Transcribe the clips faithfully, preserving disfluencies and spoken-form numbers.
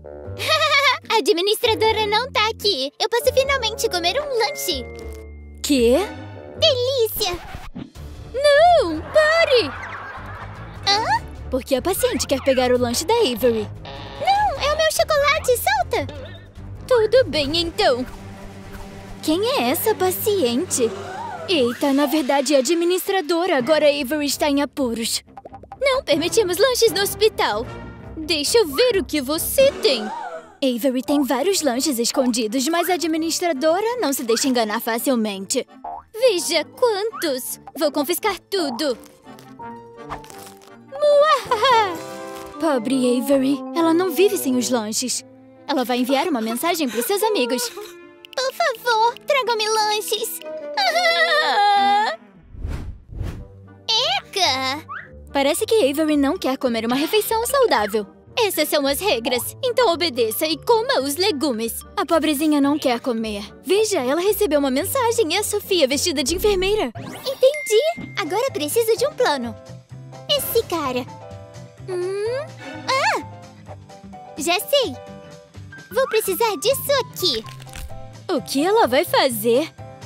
A administradora não tá aqui. Eu posso finalmente comer um lanche. Quê? Delícia! Não, pare! Hã? Porque a paciente quer pegar o lanche da Avery. Não, é o meu chocolate, solta! Tudo bem, então. Quem é essa paciente? Eita, na verdade é a administradora. Agora a Avery está em apuros. Não permitimos lanches no hospital. Deixa eu ver o que você tem. Avery tem vários lanches escondidos, mas a administradora não se deixa enganar facilmente. Veja quantos! Vou confiscar tudo. Muahaha! Pobre Avery, ela não vive sem os lanches. Ela vai enviar uma mensagem para os seus amigos. Por favor, tragam-me lanches. Eca! Parece que Avery não quer comer uma refeição saudável. Essas são as regras, então obedeça e coma os legumes. A pobrezinha não quer comer. Veja, ela recebeu uma mensagem e a Sofia vestida de enfermeira. Entendi! Agora preciso de um plano. Esse cara. Hum... Ah! Já sei! Vou precisar disso aqui. O que ela vai fazer?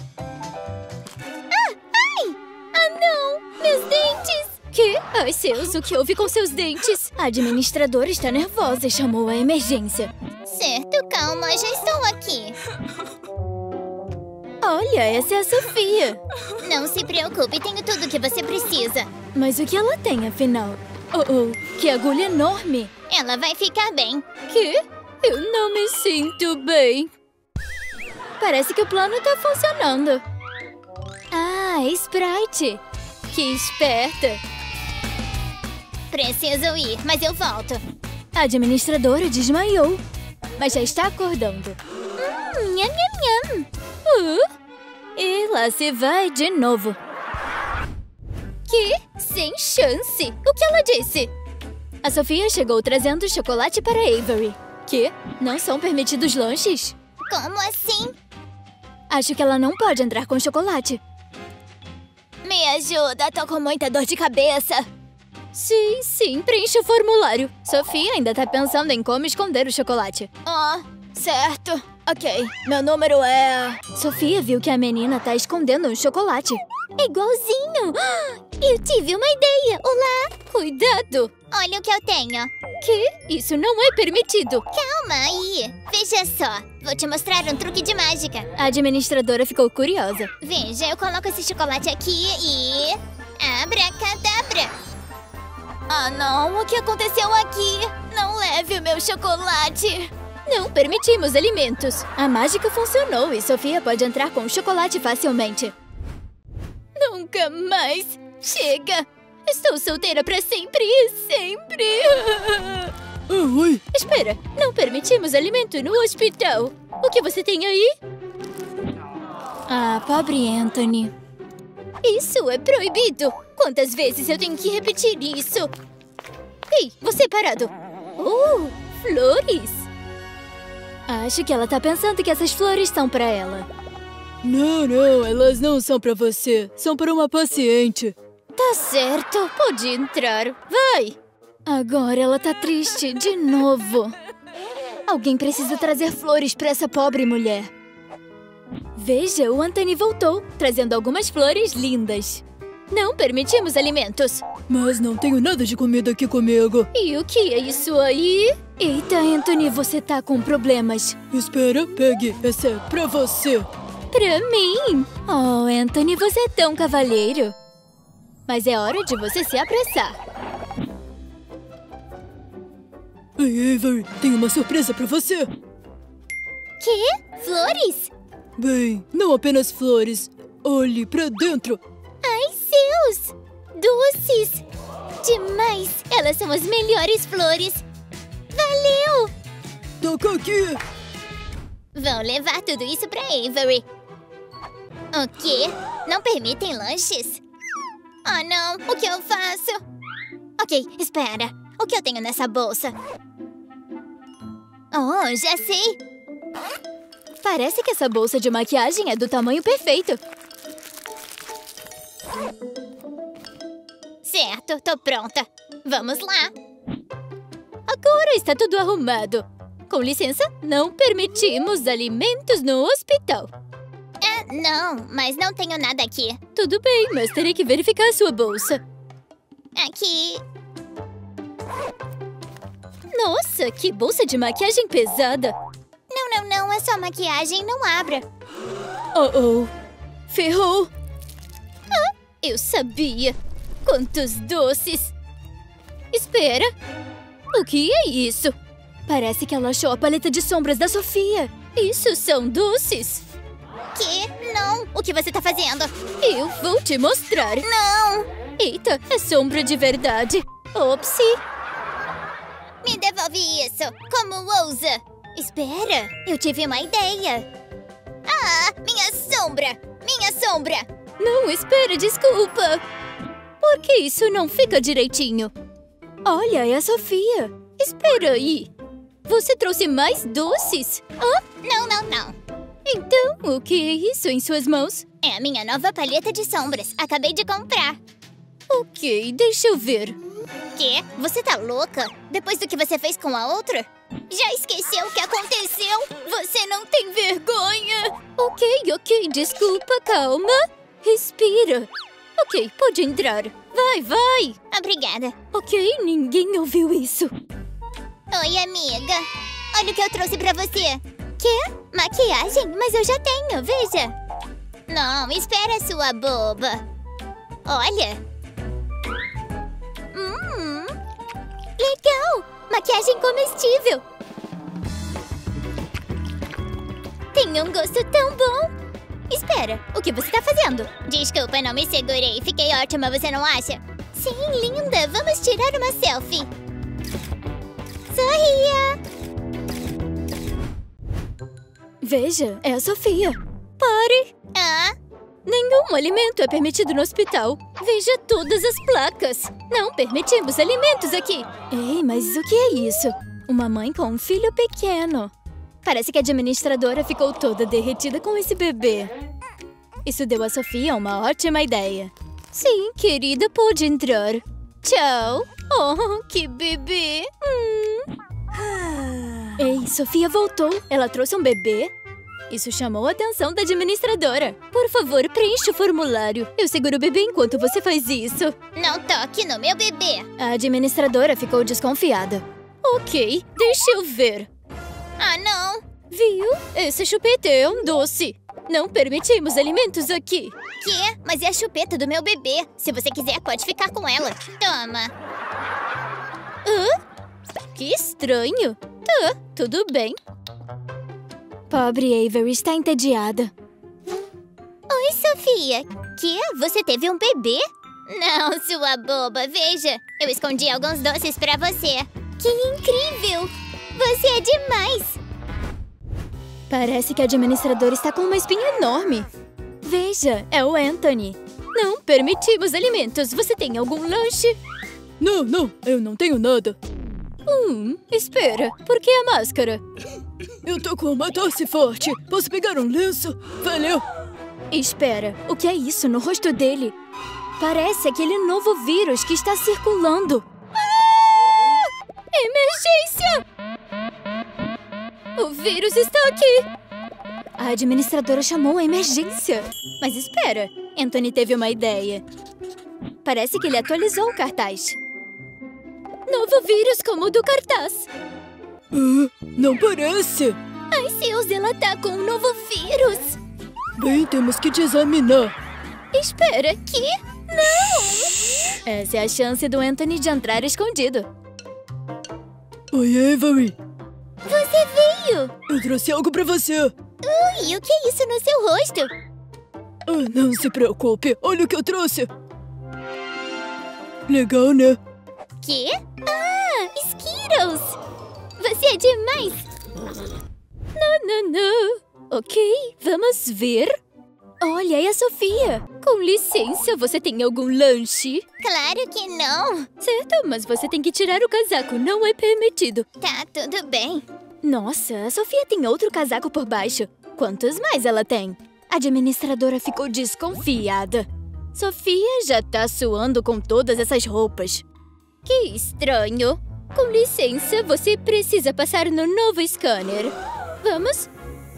Ah! Ai! Ah, não! Meus dentes! Que? Ai, seus, o que houve com seus dentes? A administradora está nervosa e chamou a emergência. Certo, calma, já estou aqui. Olha, essa é a Sofia. Não se preocupe, tenho tudo o que você precisa. Mas o que ela tem, afinal? Oh, oh, que agulha enorme. Ela vai ficar bem. Que? Eu não me sinto bem. Parece que o plano tá funcionando. Ah, Sprite. Que esperta. Preciso ir, mas eu volto. A administradora desmaiou, mas já está acordando. Hum, nham, nham, nham. Uh, e lá se vai de novo. Que? Sem chance. O que ela disse? A Sofia chegou trazendo chocolate para Avery. Que? Não são permitidos lanches? Como assim? Acho que ela não pode entrar com chocolate. Me ajuda, tô com muita dor de cabeça. Sim, sim, preencha o formulário. Sofia ainda tá pensando em como esconder o chocolate. Oh, certo. Ok, meu número é... Sofia viu que a menina tá escondendo um chocolate. É igualzinho. Eu tive uma ideia. Olá. Cuidado. Olha o que eu tenho. Que? Isso não é permitido. Calma aí. Veja só. Vou te mostrar um truque de mágica. A administradora ficou curiosa. Veja, eu coloco esse chocolate aqui e... Abracadabra. Ah, não. O que aconteceu aqui? Não leve o meu chocolate. Não permitimos alimentos. A mágica funcionou e Sofia pode entrar com o chocolate facilmente. Nunca mais. Chega. Estou solteira para sempre e sempre. Ah, oi. Espera, não permitimos alimento no hospital. O que você tem aí? Ah, pobre Anthony. Isso é proibido. Quantas vezes eu tenho que repetir isso? Ei, você parado. Oh, flores. Acho que ela tá pensando que essas flores são pra ela. Não, não, elas não são pra você. São para uma paciente. Tá certo, pode entrar. Vai! Agora ela tá triste de novo. Alguém precisa trazer flores pra essa pobre mulher. Veja, o Anthony voltou, trazendo algumas flores lindas. Não permitimos alimentos. Mas não tenho nada de comida aqui comigo. E o que é isso aí? Eita, Anthony, você tá com problemas. Espera, pegue. Essa é pra você. Pra mim? Oh, Anthony, você é tão cavalheiro. Mas é hora de você se apressar. Ei, Avery, tenho uma surpresa pra você. Quê? Flores? Bem, não apenas flores. Olhe pra dentro. Ai, seus! Doces! Demais! Elas são as melhores flores! Valeu! Toca aqui. Vão levar tudo isso pra Avery. O quê? Não permitem lanches? Oh, não! O que eu faço? Ok, espera. O que eu tenho nessa bolsa? Oh, já sei! Parece que essa bolsa de maquiagem é do tamanho perfeito. Certo, tô pronta. Vamos lá. Agora está tudo arrumado. Com licença, não permitimos alimentos no hospital. Ah, não, mas não tenho nada aqui. Tudo bem, mas terei que verificar a sua bolsa. Aqui... Nossa, que bolsa de maquiagem pesada. Não, não, não, é só maquiagem, não abra. Oh, oh. Ferrou. Ah, eu sabia. Quantos doces. Espera. O que é isso? Parece que ela achou a paleta de sombras da Sofia. Isso são doces. Que? Não. O que você tá fazendo? Eu vou te mostrar. Não. Eita, é sombra de verdade. Opsi. Me devolve isso. Como ousa? Espera, eu tive uma ideia. Ah, minha sombra. Minha sombra. Não, espera, desculpa. Por que isso não fica direitinho? Olha, é a Sofia. Espera aí. Você trouxe mais doces? Hã? Não, não, não. Então, o que é isso em suas mãos? É a minha nova paleta de sombras. Acabei de comprar. Ok, deixa eu ver. Quê? Você tá louca? Depois do que você fez com a outra? Já esqueceu o que aconteceu? Você não tem vergonha? Ok, ok, desculpa, calma. Respira. Ok, pode entrar. Vai, vai. Obrigada. Ok, ninguém ouviu isso. Oi, amiga. Olha o que eu trouxe pra você. Quê? Maquiagem? Mas eu já tenho, veja. Não, espera, sua boba. Olha. Hum, legal. Maquiagem comestível. Tem um gosto tão bom. Espera, o que você tá fazendo? Desculpa, não me segurei. Fiquei ótima, você não acha? Sim, linda. Vamos tirar uma selfie. Sorria. Veja, é a Sofia. Pare. Ah? Nenhum alimento é permitido no hospital. Veja todas as placas. Não permitimos alimentos aqui. Ei, mas o que é isso? Uma mãe com um filho pequeno. Parece que a administradora ficou toda derretida com esse bebê. Isso deu a Sofia uma ótima ideia. Sim, querida, pode entrar. Tchau. Oh, que bebê. Hum. Ei, Sofia voltou. Ela trouxe um bebê? Isso chamou a atenção da administradora. Por favor, preencha o formulário. Eu seguro o bebê enquanto você faz isso. Não toque no meu bebê. A administradora ficou desconfiada. Ok, deixa eu ver. Ah, não. Viu? Esse chupeta é um doce. Não permitimos alimentos aqui. Quê? Mas é a chupeta do meu bebê. Se você quiser, pode ficar com ela. Toma. Hã? Que estranho. Tá, tudo bem. Pobre Avery está entediada. Oi, Sofia. Quê? Você teve um bebê? Não, sua boba. Veja, eu escondi alguns doces pra você. Que incrível! Você é demais! Parece que a administradora está com uma espinha enorme. Veja, é o Anthony. Não permitimos alimentos. Você tem algum lanche? Não, não, eu não tenho nada. Hum, espera. Por que a máscara? Eu tô com uma tosse forte. Posso pegar um lenço? Valeu. Espera, o que é isso no rosto dele? Parece aquele novo vírus que está circulando. Ah! Emergência! O vírus está aqui! A administradora chamou a emergência. Mas espera, Anthony teve uma ideia. Parece que ele atualizou o cartaz. Novo vírus como o do cartaz. Uh, não parece. Ai, Seus, ela tá com um novo vírus. Bem, temos que te examinar. Espera, que? Não! Essa é a chance do Anthony de entrar escondido. Oi, Avery. Você veio! Eu trouxe algo pra você. Ui, o que é isso no seu rosto? Ah, não se preocupe. Olha o que eu trouxe. Legal, né? Quê? Ah, Skittles! Você é demais! Não, não, não. Ok, vamos ver. Olha, é a Sofia. Com licença, você tem algum lanche? Claro que não! Certo, mas você tem que tirar o casaco. Não é permitido. Tá, tudo bem. Nossa, a Sofia tem outro casaco por baixo. Quantos mais ela tem? A administradora ficou desconfiada. Sofia já tá suando com todas essas roupas. Que estranho. Com licença, você precisa passar no novo scanner. Vamos?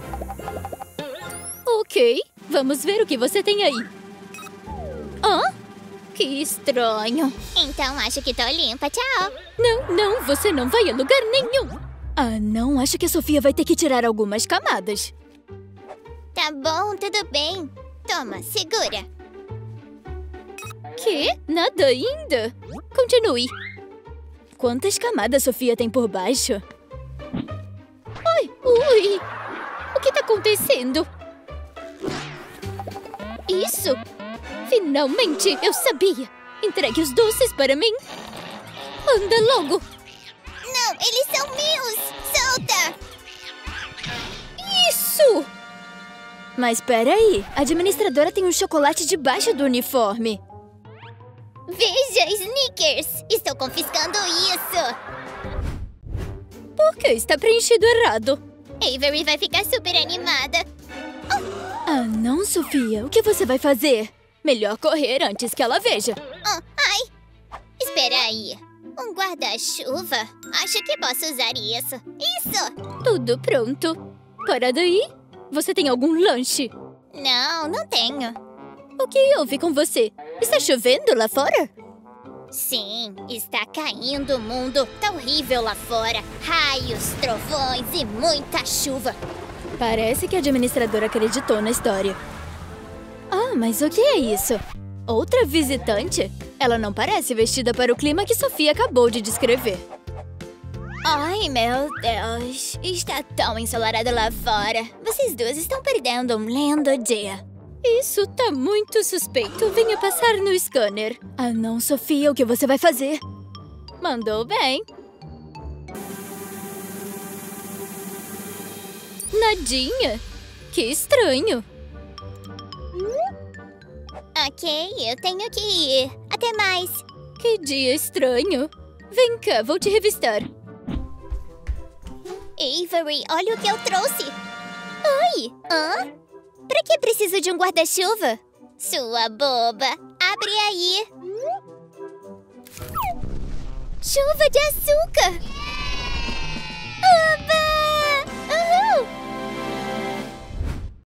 Ok, vamos ver o que você tem aí. Hã? Que estranho. Então acho que tô limpa, tchau. Não, não, você não vai a lugar nenhum. Ah, não, acho que a Sofia vai ter que tirar algumas camadas. Tá bom, tudo bem. Toma, segura. Que? Nada ainda? Continue. Quantas camadas Sofia tem por baixo? Ai, ui! O que tá acontecendo? Isso! Finalmente! Eu sabia! Entregue os doces para mim! Anda logo! Não, eles são meus! Solta! Isso! Mas peraí, a administradora tem um chocolate debaixo do uniforme. Veja, Snickers! Estou confiscando isso! Por que está preenchido errado? Avery vai ficar super animada. Ah, não, Sofia. O que você vai fazer? Melhor correr antes que ela veja. Oh, ai! Espera aí. Um guarda-chuva? Acho que posso usar isso. Isso! Tudo pronto. Para daí. Você tem algum lanche? Não, não tenho. O que houve com você? Está chovendo lá fora? Sim, está caindo o mundo. Tá horrível lá fora. Raios, trovões e muita chuva. Parece que a administradora acreditou na história. Ah, mas o que é isso? Outra visitante? Ela não parece vestida para o clima que Sofia acabou de descrever. Ai, meu Deus. Está tão ensolarado lá fora. Vocês duas estão perdendo um lindo dia. Isso tá muito suspeito. Venha passar no scanner. Ah, não, Sofia. O que você vai fazer? Mandou bem. Nadinha? Que estranho. Ok, eu tenho que ir. Até mais. Que dia estranho. Vem cá, vou te revistar. Avery, olha o que eu trouxe. Oi! Hã? Pra que preciso de um guarda-chuva? Sua boba. Abre aí. Chuva de açúcar.